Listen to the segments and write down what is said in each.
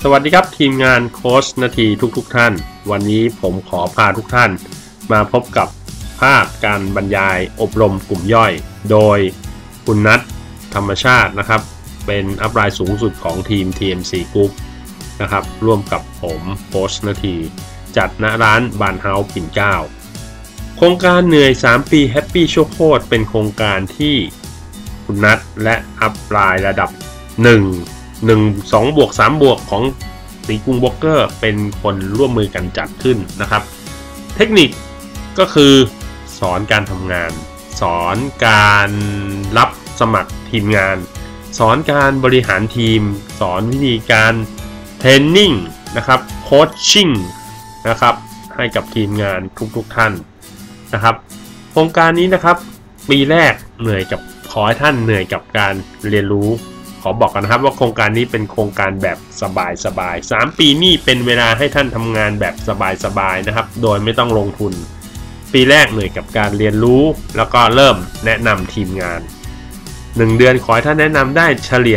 สวัสดีครับทีมงานโค้ชนาทีทุกท่านวันนี้ผมขอพาทุกท่านมาพบกับภาพการบรรยายอบรมกลุ่มย่อยโดยคุณนัทธรรมชาตินะครับเป็นอัพไลน์สูงสุดของทีม TMC Group นะครับร่วมกับผมโค้ชนาทีจัดณร้านบานเฮาส์ปิ่นเกล้าโครงการเหนื่อย3ปีแฮปปี้โชคโคตรเป็นโครงการที่คุณนัทและอัพไลน์ระดับ2 บวก 3 บวกของสีกรุงโบรกเกอร์เป็นคนร่วมมือกันจัดขึ้นนะครับเทคนิคก็คือสอนการทำงานสอนการรับสมัครทีมงานสอนการบริหารทีมสอนวิธีการเทรนนิ่งนะครับโคชชิ่งนะครับให้กับทีมงานทุกท่านนะครับโครงการนี้นะครับปีแรกเหนื่อยกับขอให้ท่านเหนื่อยกับการเรียนรู้ขอบอกกันนะครับว่าโครงการนี้เป็นโครงการแบบสบาย3 ปีนี่เป็นเวลาให้ท่านทำงานแบบสบายนะครับโดยไม่ต้องลงทุนปีแรกเหนื่อยกับการเรียนรู้แล้วก็เริ่มแนะนำทีมงาน1 เดือนขอให้ท่านแนะนำได้เฉลี่ย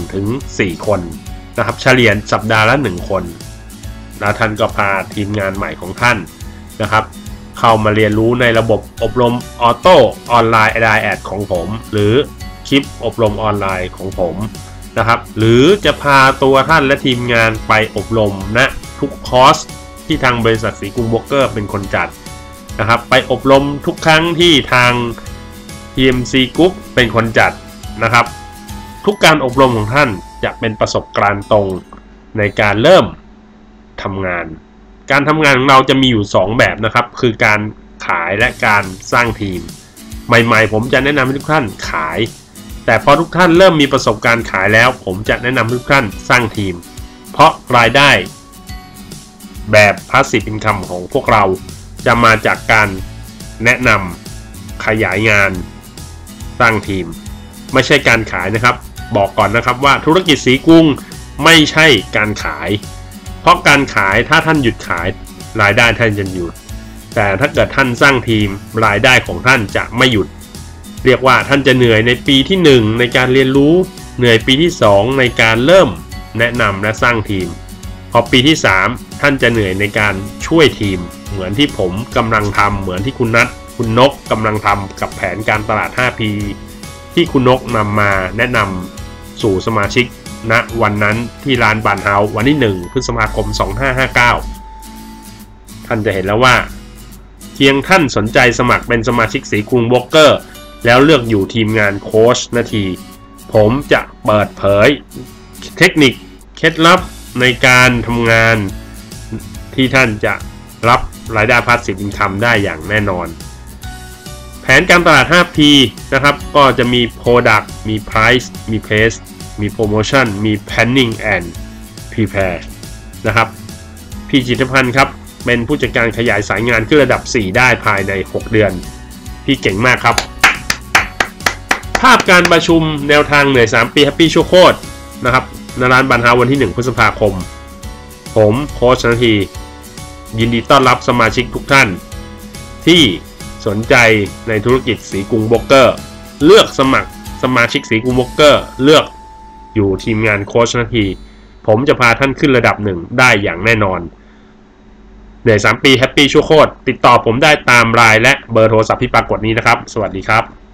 1-4 คนนะครับเฉลี่ยสัปดาห์ละ1 คนแล้วท่านก็พาทีมงานใหม่ของท่านนะครับเข้ามาเรียนรู้ในระบบอบรมออโต้ออนไลน์ไลน์แอดของผมหรือคลิปอบรมออนไลน์ของผมนะครับหรือจะพาตัวท่านและทีมงานไปอบรมณทุกคอร์สที่ทางบริษัทสีกรุงโบรกเกอร์เป็นคนจัดนะครับไปอบรมทุกครั้งที่ทาง TMC Group เป็นคนจัดนะครับทุกการอบรมของท่านจะเป็นประสบการณ์ตรงในการเริ่มทำงานการทำงานของเราจะมีอยู่2 แบบนะครับคือการขายและการสร้างทีมใหม่ๆผมจะแนะนำให้ทุกท่านขายแต่พอทุกท่านเริ่มมีประสบการณ์ขายแล้วผมจะแนะนำทุกท่านสร้างทีมเพราะรายได้แบบ Passive Income ของพวกเราจะมาจากการแนะนำขยายงานสร้างทีมไม่ใช่การขายนะครับบอกก่อนนะครับว่าธุรกิจสีกรุงไม่ใช่การขายเพราะการขายถ้าท่านหยุดขายรายได้ท่านจะหยุดแต่ถ้าเกิดท่านสร้างทีมรายได้ของท่านจะไม่หยุดเรียกว่าท่านจะเหนื่อยในปีที่1ในการเรียนรู้เหนื่อยปีที่2ในการเริ่มแนะนำและสร้างทีมพอปีที่3ท่านจะเหนื่อยในการช่วยทีมเหมือนที่ผมกำลังทำเหมือนที่คุณนัทคุณนกกำลังทำกับแผนการตลาด 5P ที่คุณนกนำมาแนะนำสู่สมาชิกณวันนั้นที่ร้านบานเฮาส์วันที่1 พฤษภาคม 2559ท่านจะเห็นแล้วว่าเพียงท่านสนใจสมัครเป็นสมาชิกสีกรุงโบรกเกอร์แล้วเลือกอยู่ทีมงานโค้ชนาทีผมจะเปิดเผยเทคนิคเคล็ดลับในการทำงานที่ท่านจะรับรายได้พาสซีฟอินคัมได้อย่างแน่นอนแผนการตลาด 5P นะครับก็จะมี Product มี Price มี Place มี Promotion มี Planning and Prepare นะครับพี่จิตรพันธ์ครับเป็นผู้จัดการขยายสายงานขึ้นระดับ4ได้ภายใน6 เดือนพี่เก่งมากครับภาพการประชุมแนวทางเหนื่อย3 ปีแฮปปี้โชคโคตรนะครับณร้านบานเฮาส์วันที่1 พฤษภาคมผมโค้ชนาทียินดีต้อนรับสมาชิกทุกท่านที่สนใจในธุรกิจสีกรุงโบรกเกอร์เลือกสมัครสมาชิกสีกรุงโบรกเกอร์เลือกอยู่ทีมงานโค้ชนาทีผมจะพาท่านขึ้นระดับ1ได้อย่างแน่นอนเหนื่อย3 ปีแฮปปี้โชคโคตรติดต่อผมได้ตามไลน์และเบอร์โทรศัพท์ที่ปรากฏนี้นะครับสวัสดีครับ